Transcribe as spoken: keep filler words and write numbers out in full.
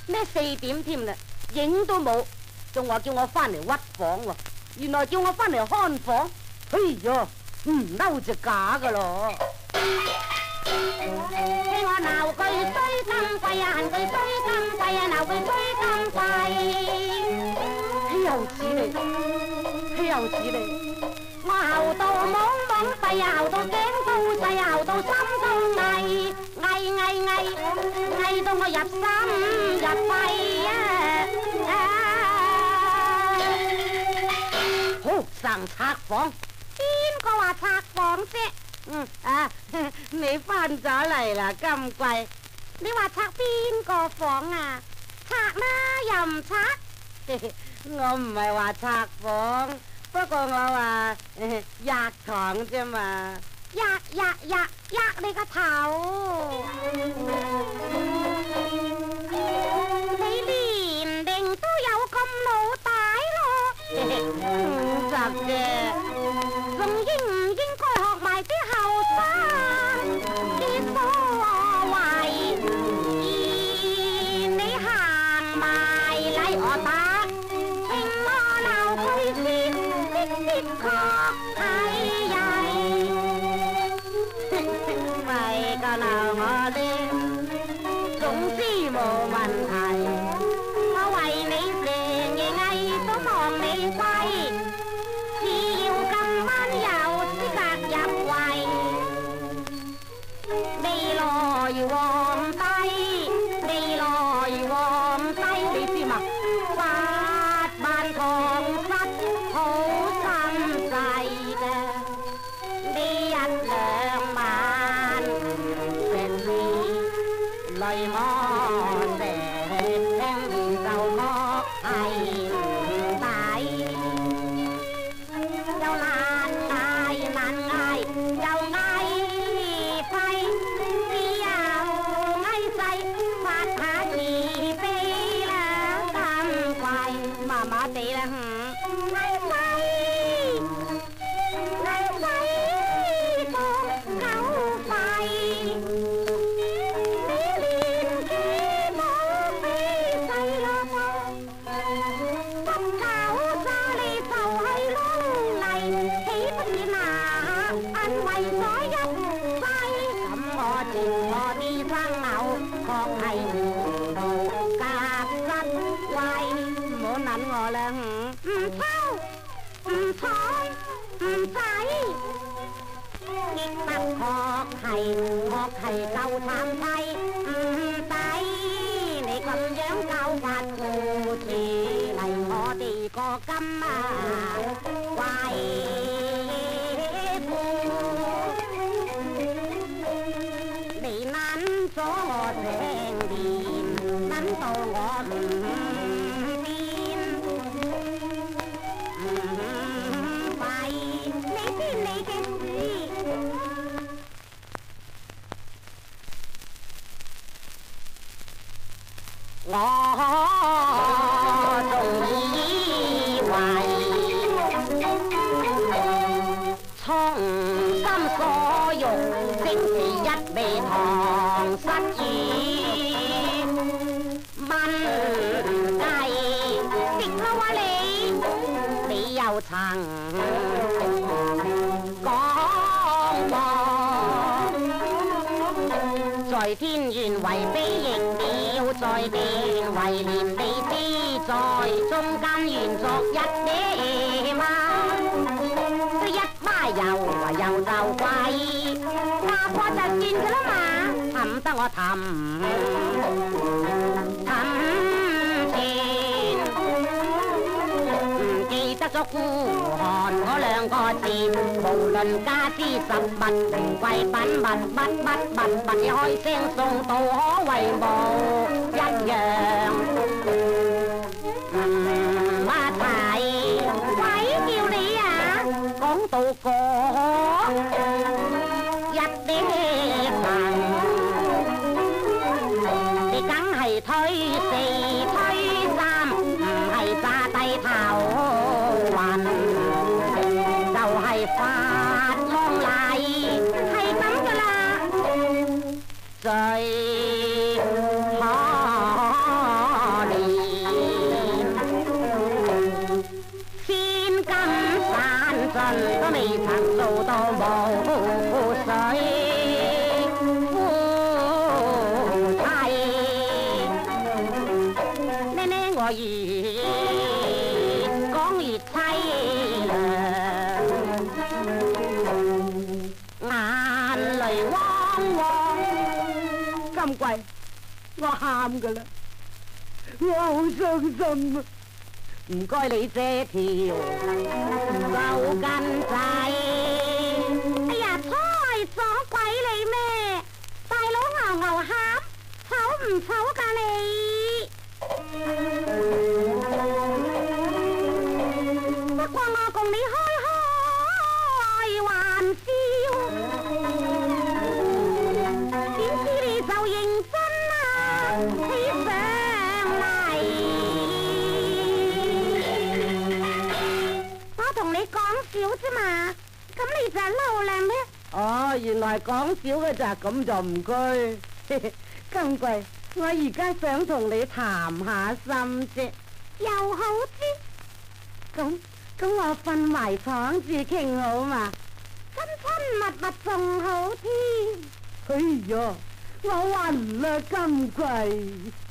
咩四點添啦，影都冇，仲話叫我翻嚟屈房喎，原來叫我翻嚟看房。哎呀，唔嬲就假噶咯。聽我鬧句衰咁貴啊，恨句衰咁貴啊，鬧句衰咁貴。又似你，又似你，我後到懵懵閉啊，後到頸都細啊，後到心都翳，翳翳翳，翳到我入心入肺啊！好生拆房，邊個話拆房啫？嗯啊，你翻咗嚟啦，咁貴，你話拆邊個房啊？拆啦又唔拆？我唔係話拆房，不過我話壓床啫嘛。壓壓壓壓你個頭！你年齡都有咁老大咯，唔實嘅，仲應唔應該學埋啲後生啲所謂？你行埋嚟我打，聽我鬧佢先，的的確係曳。咪個鬧我哋，總之冇問題。我為你成夜嗌都望你貴，只要今晚有資格入圍，未來皇帝，未來皇帝，你知嘛？八萬堂室好心細嘅，呢一兩萬成事累我成，聽就確係唔抵，又難捱難捱又捱廢，只有捱細發下慈悲啦，咁貴麻麻地啦，捱細捱細個狗肺，你年紀冇比細咯噃，執狗沙你就係窿嚟，豈不是拿銀為咗一世？咁我接我啲生牛，確係糊塗夾實惠，唔好諗我啦，唔抽唔睬唔使。亦不確係，確係夠慘妻，唔抵你咁樣搞法顧住嚟我哋個金啊貴婦，你諗咗我成年，諗到我唔變，唔廢，你知你嘅事。我仲以為從心所欲，正是一味唐失意。問計食啦話你，你又曾講過，在天願為悲亦在地為憐你知，在中間緣作一野嘛，一巴油油就貴，嫁過就算㗎啦嘛，氹得我氹氹錢，唔記得咗孤寒嗰兩個字，無論家資實物名貴品物乜乜物物，你開聲送到可為無一樣，唔話題，鬼叫你啊，講到個一啲行，你梗係推四推三，唔係炸低頭暈，就係發夢嚟，係咁噶啦，最好咁貴，我喊噶啦，我好傷心啊！唔該你借條手巾仔。 哎呀，猜咗鬼你咩？大佬牛牛喊，醜唔醜㗎你？不過我共你開開玩笑，點知你就認真啊起上嚟。我同你講笑啫嘛，咁你就嬲啦咩？ 哦，原來講笑嘅咋，咁就唔該。金貴，我而家想同你談下心啫。 又好知， 咁咁我瞓埋床住傾好嘛？ 親親密密仲好添。 哎呀，我暈啦，金貴。